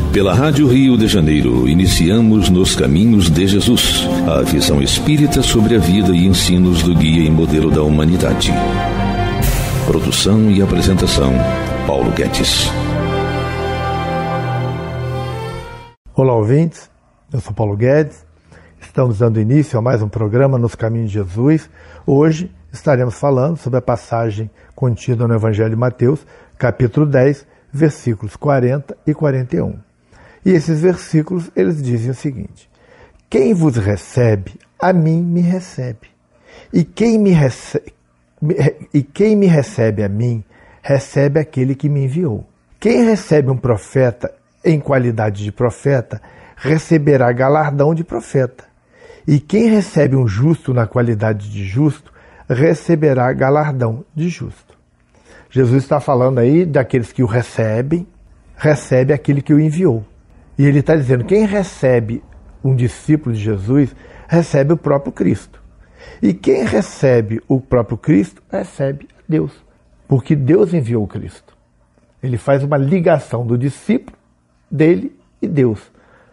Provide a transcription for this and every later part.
Pela Rádio Rio de Janeiro, iniciamos Nos Caminhos de Jesus, a visão espírita sobre a vida e ensinos do guia e modelo da humanidade. Produção e apresentação, Paulo Guedes. Olá, ouvintes. Eu sou Paulo Guedes. Estamos dando início a mais um programa Nos Caminhos de Jesus. Hoje estaremos falando sobre a passagem contida no Evangelho de Mateus, capítulo 10, versículos 40 e 41. E esses versículos, eles dizem o seguinte: quem vos recebe, a mim me recebe. E quem me recebe a mim, recebe aquele que me enviou. Quem recebe um profeta em qualidade de profeta, receberá galardão de profeta. E quem recebe um justo na qualidade de justo, receberá galardão de justo. Jesus está falando aí daqueles que o recebem, recebe aquele que o enviou. E ele está dizendo, quem recebe um discípulo de Jesus, recebe o próprio Cristo. E quem recebe o próprio Cristo, recebe Deus. Porque Deus enviou o Cristo. Ele faz uma ligação do discípulo, dele e Deus.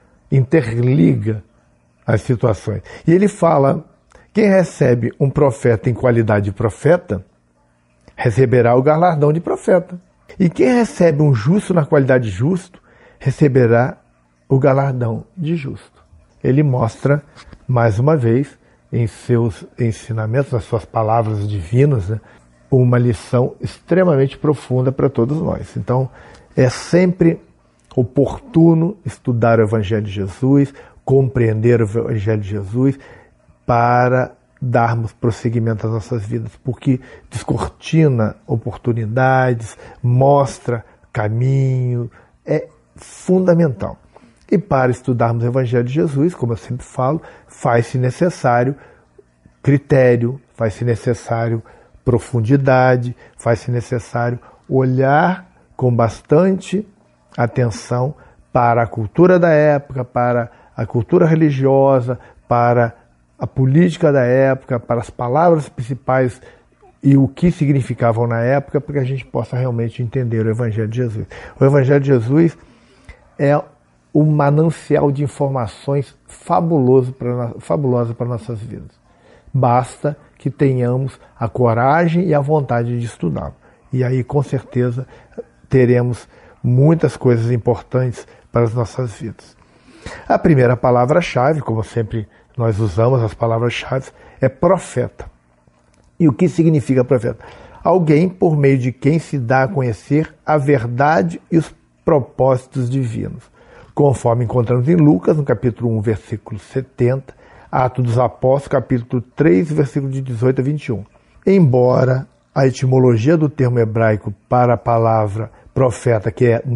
Interliga as situações. E ele fala, quem recebe um profeta em qualidade de profeta, receberá o galardão de profeta. E quem recebe um justo na qualidade de justo, receberá o galardão de justo. Ele mostra, mais uma vez, em seus ensinamentos, nas suas palavras divinas, né, uma lição extremamente profunda para todos nós. Então, é sempre oportuno estudar o Evangelho de Jesus, compreender o Evangelho de Jesus, para darmos prosseguimento às nossas vidas, porque descortina oportunidades, mostra caminho, é fundamental. E para estudarmos o Evangelho de Jesus, como eu sempre falo, faz-se necessário critério, faz-se necessário profundidade, faz-se necessário olhar com bastante atenção para a cultura da época, para a cultura religiosa, para a política da época, para as palavras principais e o que significavam na época, para que a gente possa realmente entender o Evangelho de Jesus. O Evangelho de Jesus é um manancial de informações fabuloso para nossas vidas. Basta que tenhamos a coragem e a vontade de estudá-lo. E aí, com certeza, teremos muitas coisas importantes para as nossas vidas. A primeira palavra-chave, como sempre nós usamos as palavras-chave, é profeta. E o que significa profeta? Alguém por meio de quem se dá a conhecer a verdade e os propósitos divinos. Conforme encontramos em Lucas, no capítulo 1, versículo 70, Atos dos Apóstolos, capítulo 3, versículo de 18 a 21. Embora a etimologia do termo hebraico para a palavra profeta, que é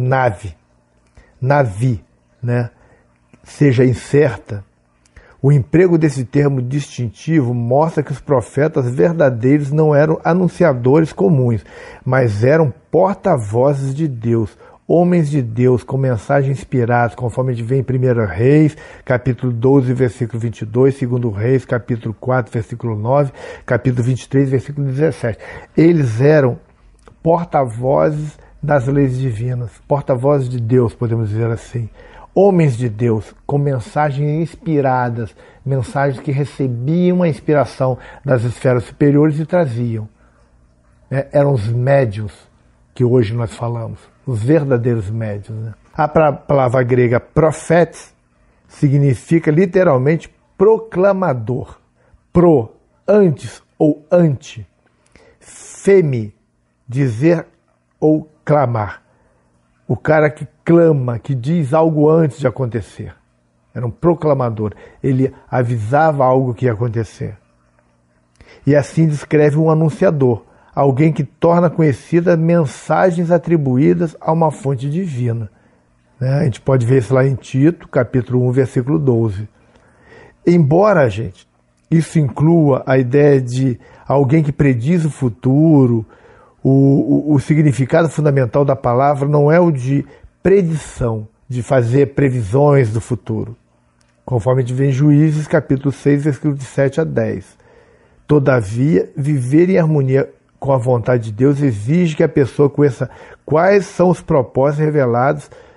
navi, né, seja incerta, o emprego desse termo distintivo mostra que os profetas verdadeiros não eram anunciadores comuns, mas eram porta-vozes de Deus, homens de Deus com mensagens inspiradas, conforme a gente vê em 1 Reis, capítulo 12, versículo 22, 2 Reis, capítulo 4, versículo 9, capítulo 23, versículo 17. Eles eram porta-vozes das leis divinas, porta-vozes de Deus, podemos dizer assim. Homens de Deus, com mensagens inspiradas, mensagens que recebiam a inspiração das esferas superiores e traziam. Eram os médiuns que hoje nós falamos, os verdadeiros médiuns. Né? A palavra grega profetes significa literalmente proclamador. Pro, antes ou ante. Femi, dizer ou clamar. O cara que clama, que diz algo antes de acontecer. Era um proclamador. Ele avisava algo que ia acontecer. E assim descreve um anunciador. Alguém que torna conhecidas mensagens atribuídas a uma fonte divina. A gente pode ver isso lá em Tito, capítulo 1, versículo 12. Embora, gente, isso inclua a ideia de alguém que prediz o futuro, o significado fundamental da palavra não é o de predição, de fazer previsões do futuro. Conforme a gente vê em Juízes, capítulo 6, versículo de 7 a 10. Todavia, viver em harmonia com a vontade de Deus exige que a pessoa conheça quais são os propósitos revelados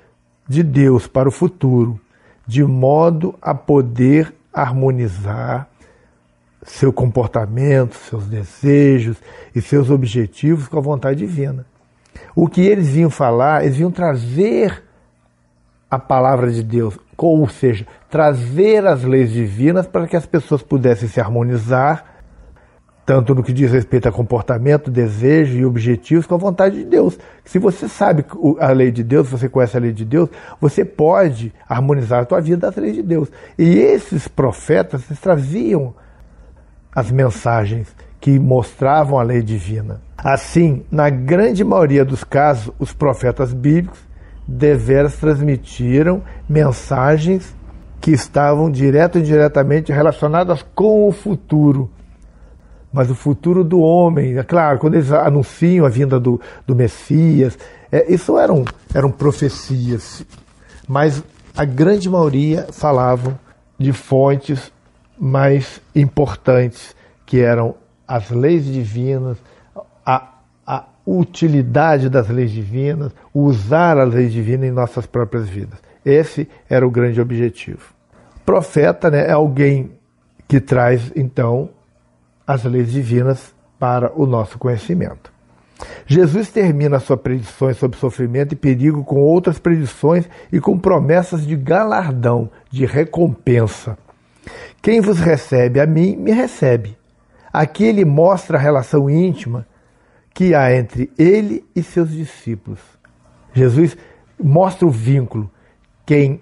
de Deus para o futuro, de modo a poder harmonizar seu comportamento, seus desejos e seus objetivos com a vontade divina. O que eles vinham falar, eles vinham trazer a palavra de Deus, ou seja, trazer as leis divinas para que as pessoas pudessem se harmonizar, tanto no que diz respeito a comportamento, desejo e objetivos com a vontade de Deus. Se você sabe a lei de Deus, você conhece a lei de Deus, você pode harmonizar a tua vida às leis de Deus. E esses profetas, eles traziam as mensagens que mostravam a lei divina. Assim, na grande maioria dos casos, os profetas bíblicos deveras transmitiram mensagens que estavam direto e indiretamente relacionadas com o futuro. Mas o futuro do homem, é claro, quando eles anunciam a vinda do Messias, isso eram profecias, mas a grande maioria falavam de fontes mais importantes, que eram as leis divinas, a utilidade das leis divinas, usar as leis divinas em nossas próprias vidas. Esse era o grande objetivo. Profeta, né, é alguém que traz, então, as leis divinas para o nosso conhecimento. Jesus termina suas predições sobre sofrimento e perigo com outras predições e com promessas de galardão, de recompensa. Quem vos recebe a mim, me recebe. Aqui ele mostra a relação íntima que há entre ele e seus discípulos. Jesus mostra o vínculo. Quem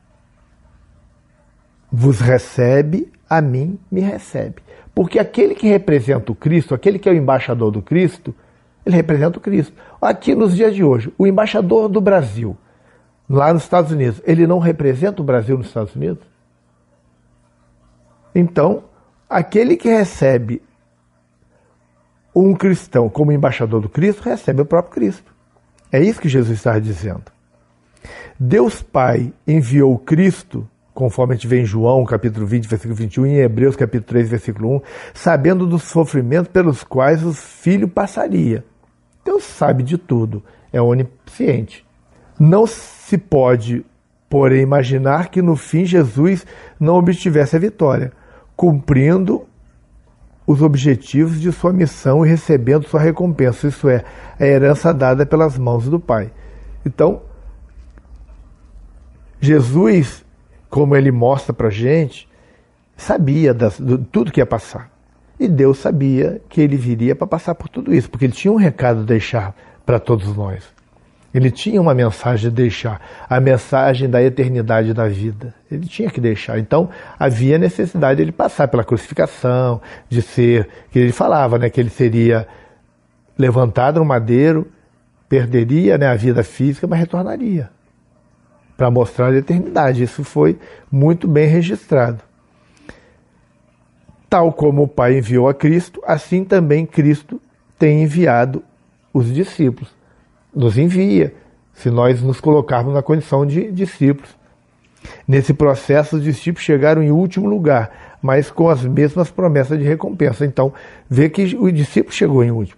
vos recebe, a mim, me recebe. Porque aquele que representa o Cristo, aquele que é o embaixador do Cristo, ele representa o Cristo. Aqui nos dias de hoje, o embaixador do Brasil, lá nos Estados Unidos, ele não representa o Brasil nos Estados Unidos? Então, aquele que recebe um cristão como embaixador do Cristo, recebe o próprio Cristo. É isso que Jesus está dizendo. Deus Pai enviou o Cristo, conforme a gente vê em João, capítulo 20, versículo 21, e em Hebreus, capítulo 3, versículo 1, sabendo dos sofrimentos pelos quais o Filho passaria. Deus sabe de tudo, é onisciente. Não se pode, porém, imaginar que no fim Jesus não obtivesse a vitória, cumprindo os objetivos de sua missão e recebendo sua recompensa, isso é, a herança dada pelas mãos do Pai. Então, Jesus, como ele mostra para a gente, sabia de tudo que ia passar. E Deus sabia que ele viria para passar por tudo isso, porque ele tinha um recado a deixar para todos nós. Ele tinha uma mensagem a deixar, a mensagem da eternidade da vida. Ele tinha que deixar. Então, havia necessidade de ele passar pela crucificação, de ser, que ele falava, né, que ele seria levantado no madeiro, perderia, né, a vida física, mas retornaria para mostrar a eternidade. Isso foi muito bem registrado. Tal como o Pai enviou a Cristo, assim também Cristo tem enviado os discípulos. Nos envia, se nós nos colocarmos na condição de discípulos. Nesse processo, os discípulos chegaram em último lugar, mas com as mesmas promessas de recompensa. Então, vê que o discípulo chegou em último.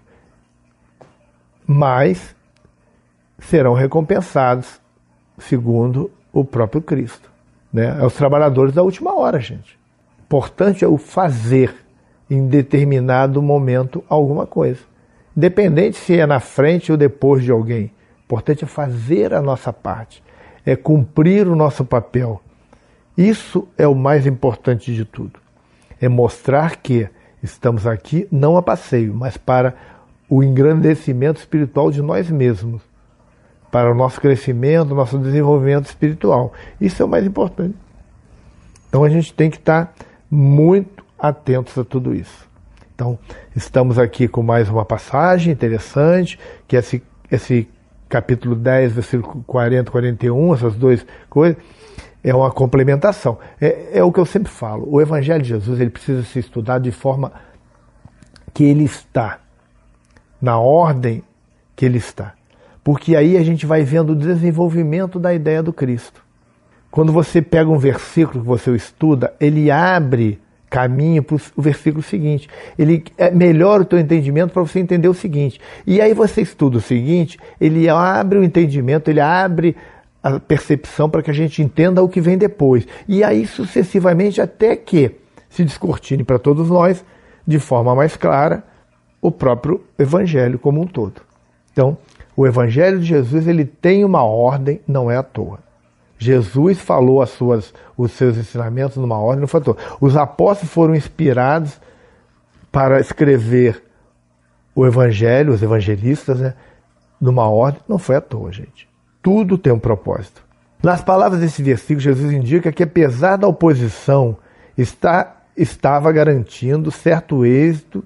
Mas serão recompensados segundo o próprio Cristo. Né? É os trabalhadores da última hora, gente. Importante é o fazer em determinado momento alguma coisa. Independente se é na frente ou depois de alguém. Importante é fazer a nossa parte. É cumprir o nosso papel. Isso é o mais importante de tudo. É mostrar que estamos aqui não a passeio, mas para o engrandecimento espiritual de nós mesmos. Para o nosso crescimento, nosso desenvolvimento espiritual. Isso é o mais importante. Então a gente tem que estar muito atentos a tudo isso. Então, estamos aqui com mais uma passagem interessante, que esse capítulo 10, versículo 40 e 41, essas duas coisas, é uma complementação. É o que eu sempre falo, o Evangelho de Jesus ele precisa ser estudado de forma que ele está, na ordem que ele está. Porque aí a gente vai vendo o desenvolvimento da ideia do Cristo. Quando você pega um versículo que você estuda, ele abre caminho para o versículo seguinte. Ele melhora o teu entendimento para você entender o seguinte. E aí você estuda o seguinte, ele abre o entendimento, ele abre a percepção para que a gente entenda o que vem depois. E aí sucessivamente até que se descortine para todos nós, de forma mais clara, o próprio Evangelho como um todo. Então, o Evangelho de Jesus ele tem uma ordem, não é à toa. Jesus falou os seus ensinamentos numa ordem, não foi à toa. Os apóstolos foram inspirados para escrever o Evangelho, os evangelistas, né, numa ordem, não foi à toa, gente. Tudo tem um propósito. Nas palavras desse versículo, Jesus indica que apesar da oposição, estava garantindo certo êxito,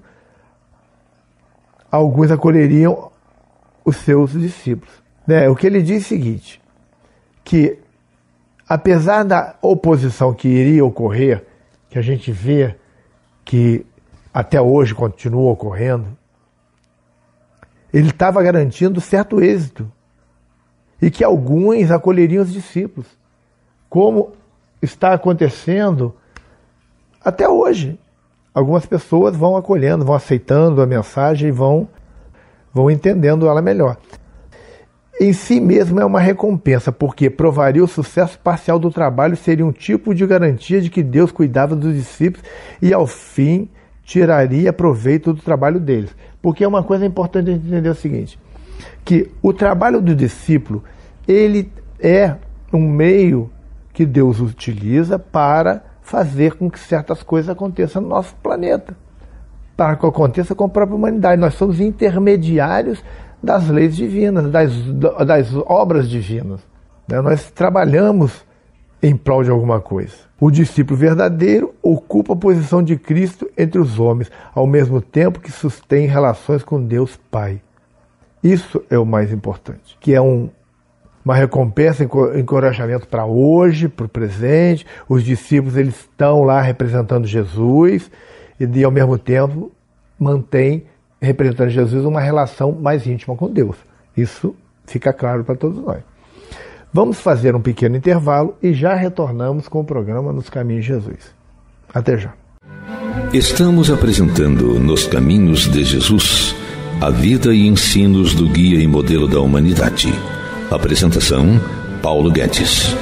alguns acolheriam os seus discípulos. O que ele diz é o seguinte, que apesar da oposição que iria ocorrer, que a gente vê que até hoje continua ocorrendo, ele estava garantindo certo êxito e que alguns acolheriam os discípulos, como está acontecendo até hoje. Algumas pessoas vão acolhendo, vão aceitando a mensagem e vão entendendo ela melhor. Em si mesmo é uma recompensa, porque provaria o sucesso parcial do trabalho, seria um tipo de garantia de que Deus cuidava dos discípulos e, ao fim, tiraria proveito do trabalho deles. Porque é uma coisa importante a gente entender o seguinte, que o trabalho do discípulo, ele é um meio que Deus utiliza para fazer com que certas coisas aconteçam no nosso planeta, para que aconteça com a própria humanidade. Nós somos intermediários das leis divinas, das obras divinas. Nós trabalhamos em prol de alguma coisa. O discípulo verdadeiro ocupa a posição de Cristo entre os homens, ao mesmo tempo que sustém relações com Deus Pai. Isso é o mais importante, que é uma recompensa, encorajamento para hoje, para o presente. Os discípulos eles estão lá representando Jesus e ao mesmo tempo mantém, representando Jesus, uma relação mais íntima com Deus. Isso fica claro para todos nós. Vamos fazer um pequeno intervalo e já retornamos com o programa Nos Caminhos de Jesus. Até já. Estamos apresentando Nos Caminhos de Jesus, a vida e ensinos do guia e modelo da humanidade. Apresentação, Paulo Guedes.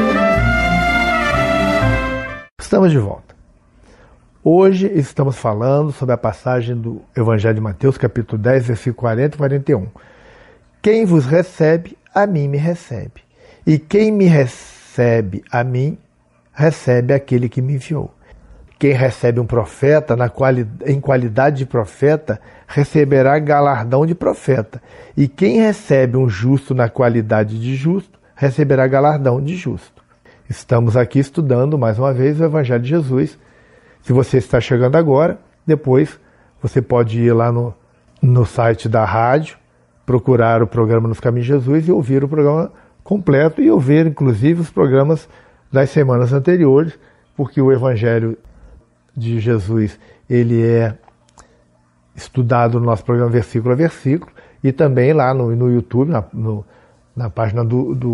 Estamos de volta. Hoje estamos falando sobre a passagem do Evangelho de Mateus, capítulo 10, versículo 40 e 41. Quem vos recebe, a mim me recebe. E quem me recebe a mim, recebe aquele que me enviou. Quem recebe um profeta em qualidade de profeta, receberá galardão de profeta. E quem recebe um justo na qualidade de justo, receberá galardão de justo. Estamos aqui estudando mais uma vez o Evangelho de Jesus. Se você está chegando agora, depois você pode ir lá no site da rádio, procurar o programa Nos Caminhos de Jesus e ouvir o programa completo e ouvir inclusive os programas das semanas anteriores, porque o Evangelho de Jesus ele é estudado no nosso programa versículo a versículo e também lá no YouTube, na página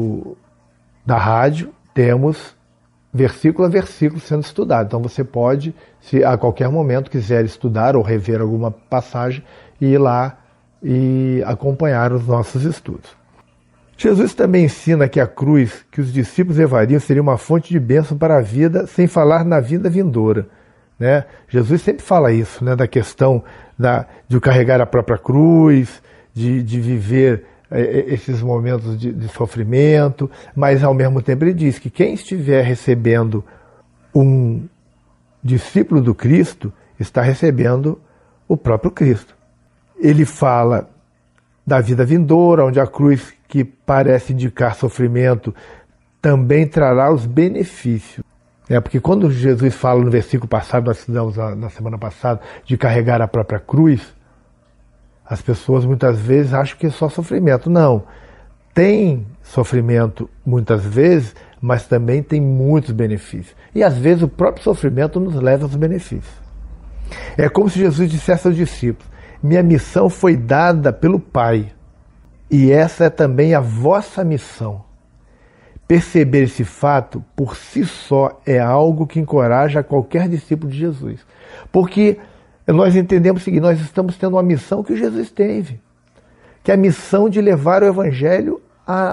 da rádio, temos versículo a versículo sendo estudado. Então você pode, se a qualquer momento quiser estudar ou rever alguma passagem, ir lá e acompanhar os nossos estudos. Jesus também ensina que a cruz que os discípulos levariam seria uma fonte de bênção para a vida, sem falar na vida vindoura. Jesus sempre fala isso, da questão de carregar a própria cruz, de viver esses momentos de sofrimento, mas ao mesmo tempo ele diz que quem estiver recebendo um discípulo do Cristo, está recebendo o próprio Cristo. Ele fala da vida vindoura, onde a cruz que parece indicar sofrimento também trará os benefícios. Porque quando Jesus fala no versículo passado, nós estudamos na semana passada, de carregar a própria cruz, as pessoas muitas vezes acham que é só sofrimento. Não, tem sofrimento muitas vezes, mas também tem muitos benefícios. E às vezes o próprio sofrimento nos leva aos benefícios. É como se Jesus dissesse aos discípulos: minha missão foi dada pelo Pai, e essa é também a vossa missão. Perceber esse fato por si só é algo que encoraja qualquer discípulo de Jesus. Porque nós entendemos o seguinte: nós estamos tendo uma missão que Jesus teve, que é a missão de levar o Evangelho a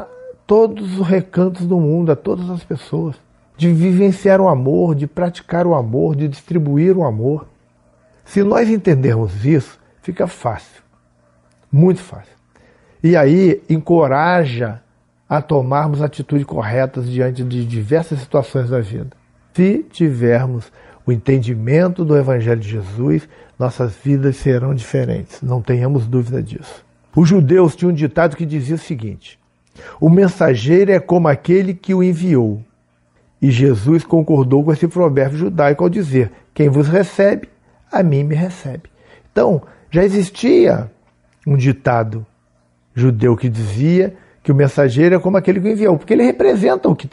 todos os recantos do mundo, a todas as pessoas, de vivenciar o amor, de praticar o amor, de distribuir o amor. Se nós entendermos isso, fica fácil, muito fácil. E aí encoraja a tomarmos atitudes corretas diante de diversas situações da vida. Se tivermos o entendimento do Evangelho de Jesus, nossas vidas serão diferentes, não tenhamos dúvida disso. Os judeus tinham um ditado que dizia o seguinte: o mensageiro é como aquele que o enviou. E Jesus concordou com esse provérbio judaico ao dizer: quem vos recebe, a mim me recebe. Então, já existia um ditado judeu que dizia que o mensageiro é como aquele que o enviou, porque ele representa o que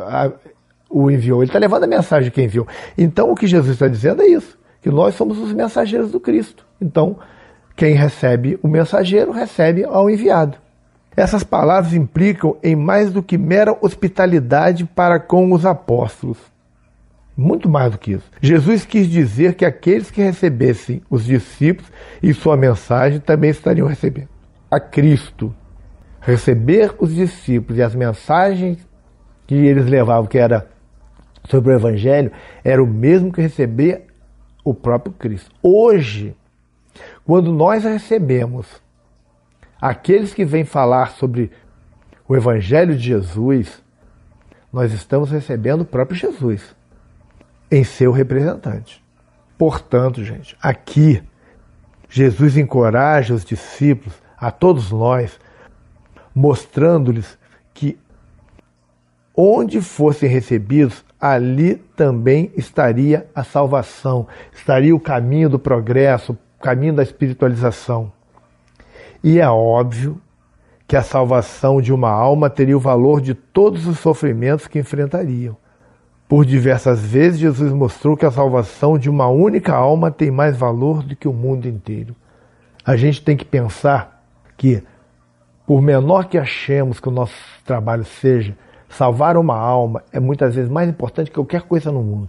o enviou, ele está levando a mensagem de quem enviou. Então, o que Jesus está dizendo é isso, que nós somos os mensageiros do Cristo. Então, quem recebe o mensageiro, recebe ao enviado. Essas palavras implicam em mais do que mera hospitalidade para com os apóstolos. Muito mais do que isso. Jesus quis dizer que aqueles que recebessem os discípulos e sua mensagem também estariam recebendo a Cristo. Receber os discípulos e as mensagens que eles levavam, que era sobre o Evangelho, era o mesmo que receber o próprio Cristo. Hoje, quando nós recebemos aqueles que vêm falar sobre o Evangelho de Jesus, nós estamos recebendo o próprio Jesus em seu representante. Portanto, gente, aqui Jesus encoraja os discípulos, a todos nós, mostrando-lhes que onde fossem recebidos, ali também estaria a salvação, estaria o caminho do progresso, o caminho da espiritualização. E é óbvio que a salvação de uma alma teria o valor de todos os sofrimentos que enfrentariam. Por diversas vezes, Jesus mostrou que a salvação de uma única alma tem mais valor do que o mundo inteiro. A gente tem que pensar que, por menor que achemos que o nosso trabalho seja, salvar uma alma é muitas vezes mais importante que qualquer coisa no mundo.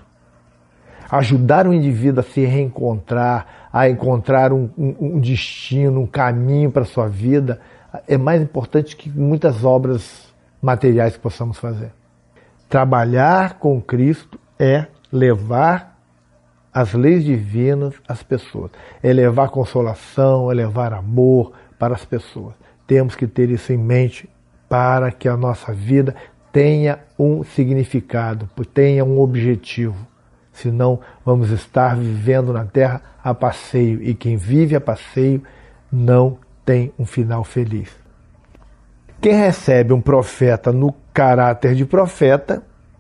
Ajudar o indivíduo a se reencontrar, a encontrar um destino, um caminho para a sua vida, é mais importante que muitas obras materiais que possamos fazer. Trabalhar com Cristo é levar as leis divinas às pessoas, é levar consolação, é levar amor para as pessoas. Temos que ter isso em mente para que a nossa vida tenha um significado, tenha um objetivo. Senão vamos estar vivendo na terra a passeio, e quem vive a passeio não tem um final feliz. Quem recebe um profeta no caráter de profeta,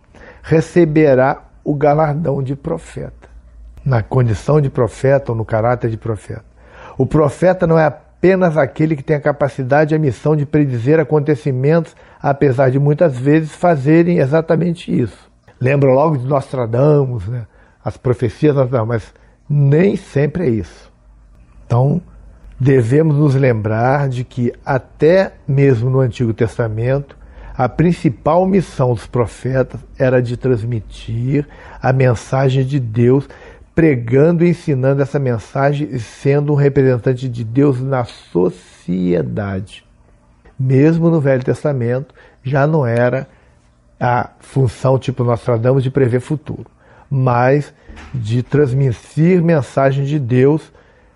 receberá o galardão de profeta, na condição de profeta ou no caráter de profeta. O profeta não é apenas aquele que tem a capacidade e a missão de predizer acontecimentos, apesar de muitas vezes fazerem exatamente isso. Lembra logo de Nostradamus, né? As profecias, mas nem sempre é isso. Então, devemos nos lembrar de que até mesmo no Antigo Testamento, a principal missão dos profetas era de transmitir a mensagem de Deus, pregando e ensinando essa mensagem e sendo um representante de Deus na sociedade. Mesmo no Velho Testamento, já não era a função tipo Nostradamus de prever futuro, mas de transmitir mensagem de Deus,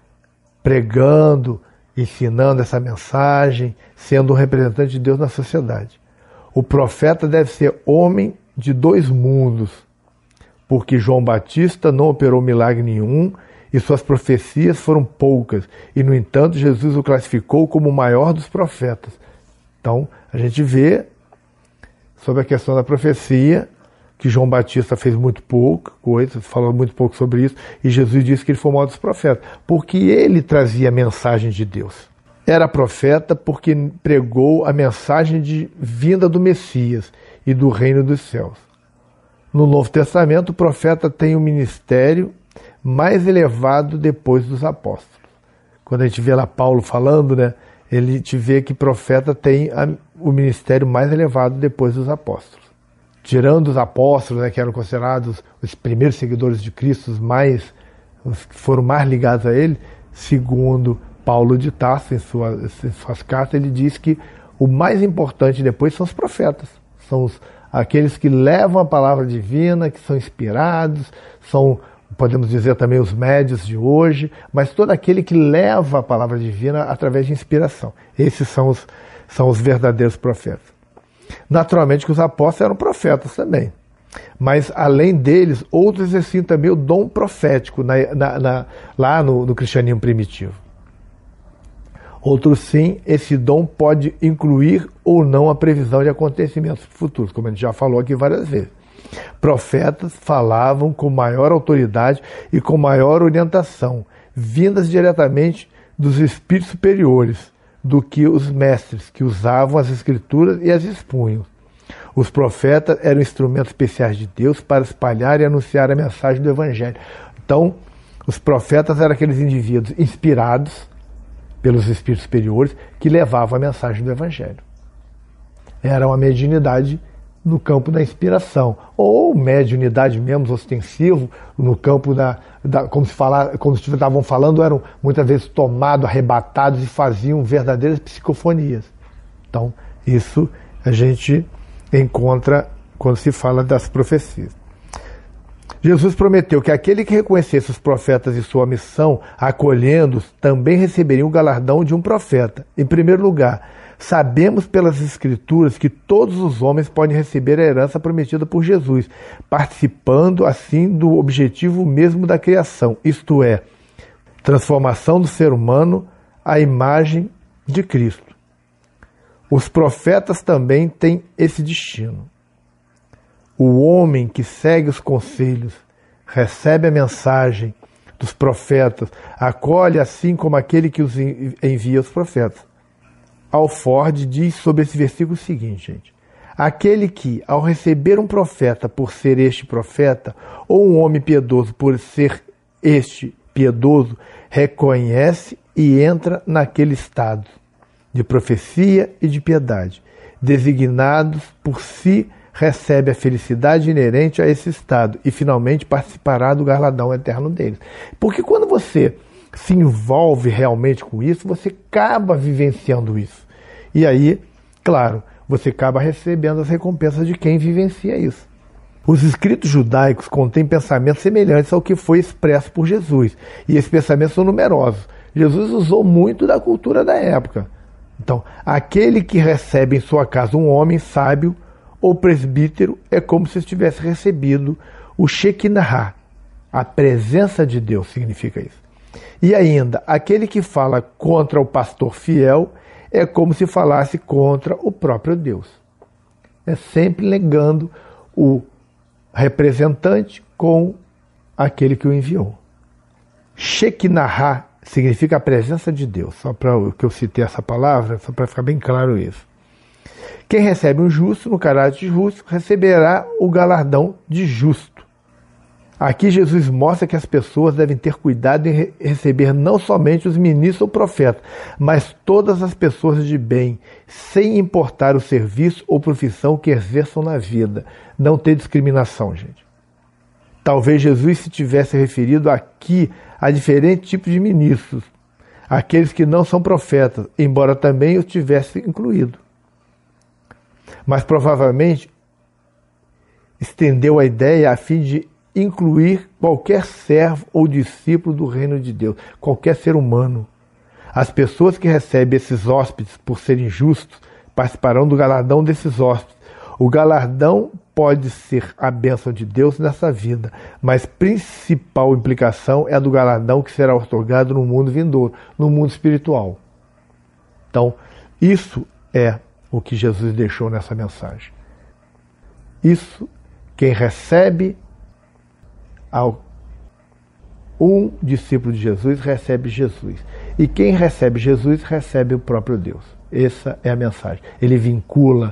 pregando, ensinando essa mensagem, sendo um representante de Deus na sociedade. O profeta deve ser homem de dois mundos, porque João Batista não operou milagre nenhum e suas profecias foram poucas, e no entanto Jesus o classificou como o maior dos profetas. Então a gente vê sobre a questão da profecia que João Batista fez muito pouca coisa, falou muito pouco sobre isso, e Jesus disse que ele foi o maior dos profetas, porque ele trazia a mensagem de Deus. Era profeta porque pregou a mensagem de vinda do Messias e do reino dos céus. No Novo Testamento, o profeta tem um ministério mais elevado depois dos apóstolos. Quando a gente vê lá Paulo falando, né, ele te vê que profeta tem o ministério mais elevado depois dos apóstolos. Tirando os apóstolos, né, que eram considerados os primeiros seguidores de Cristo, os que foram mais ligados a ele, segundo Paulo de Tarso, em suas cartas, ele diz que O mais importante depois são os profetas. São aqueles que levam a palavra divina, que são inspirados, são, podemos dizer também, os médios de hoje, mas todo aquele que leva a palavra divina através de inspiração. Esses são os verdadeiros profetas. Naturalmente que os apóstolos eram profetas também. Mas, além deles, outros exerciam também o dom profético lá no cristianismo primitivo. Outros sim, esse dom pode incluir ou não a previsão de acontecimentos futuros, como a gente já falou aqui várias vezes. Profetas falavam com maior autoridade e com maior orientação, vindas diretamente dos espíritos superiores, do que os mestres, que usavam as escrituras e as expunham. Os profetas eram instrumentos especiais de Deus para espalhar e anunciar a mensagem do Evangelho. Então, os profetas eram aqueles indivíduos inspirados pelos espíritos superiores que levavam a mensagem do Evangelho. Era uma mediunidade no campo da inspiração, ou mediunidade mesmo, ostensivo, no campo como estavam falando, eram muitas vezes tomados, arrebatados e faziam verdadeiras psicofonias. Então, isso a gente encontra quando se fala das profecias. Jesus prometeu que aquele que reconhecesse os profetas e sua missão, acolhendo-os, também receberia o galardão de um profeta. Em primeiro lugar, sabemos pelas Escrituras que todos os homens podem receber a herança prometida por Jesus, participando assim do objetivo mesmo da criação, isto é, transformação do ser humano à imagem de Cristo. Os profetas também têm esse destino. O homem que segue os conselhos, recebe a mensagem dos profetas, acolhe assim como aquele que os envia os profetas. Alford diz sobre esse versículo o seguinte, gente: aquele que, ao receber um profeta por ser este profeta, ou um homem piedoso por ser este piedoso, reconhece e entra naquele estado de profecia e de piedade, designados por si, recebe a felicidade inerente a esse estado e finalmente participará do galardão eterno deles. Porque quando você se envolve realmente com isso, você acaba vivenciando isso. E aí, claro, você acaba recebendo as recompensas de quem vivencia isso. Os escritos judaicos contêm pensamentos semelhantes ao que foi expresso por Jesus. E esses pensamentos são numerosos. Jesus usou muito da cultura da época. Então, aquele que recebe em sua casa um homem sábio ou presbítero é como se tivesse recebido o Shekinah, a presença de Deus, significa isso. E ainda, aquele que fala contra o pastor fiel é como se falasse contra o próprio Deus. É sempre negando o representante com aquele que o enviou. Shekinah significa a presença de Deus, só para que eu citei essa palavra, só para ficar bem claro isso. Quem recebe um justo, no caráter de justo, receberá o galardão de justo. Aqui Jesus mostra que as pessoas devem ter cuidado em receber não somente os ministros ou profetas, mas todas as pessoas de bem, sem importar o serviço ou profissão que exerçam na vida. Não ter discriminação, gente. Talvez Jesus se tivesse referido aqui a diferentes tipos de ministros, aqueles que não são profetas, embora também os tivesse incluído. Mas provavelmente estendeu a ideia a fim de incluir qualquer servo ou discípulo do reino de Deus, qualquer ser humano. As pessoas que recebem esses hóspedes por serem justos participarão do galardão desses hóspedes. O galardão pode ser a bênção de Deus nessa vida, mas principal implicação é a do galardão que será otorgado no mundo vindouro, no mundo espiritual. Então, isso é o que Jesus deixou nessa mensagem. Isso, quem recebe um discípulo de Jesus, recebe Jesus. E quem recebe Jesus, recebe o próprio Deus. Essa é a mensagem. Ele vincula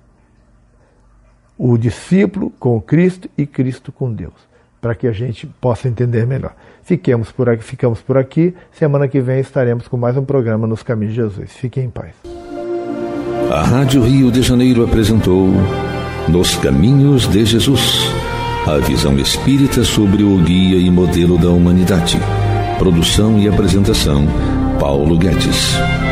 o discípulo com Cristo e Cristo com Deus, para que a gente possa entender melhor. Ficamos por aqui. Semana que vem estaremos com mais um programa Nos Caminhos de Jesus. Fiquem em paz. A Rádio Rio de Janeiro apresentou Nos Caminhos de Jesus, a visão espírita sobre o guia e modelo da humanidade. Produção e apresentação, Paulo Guedes.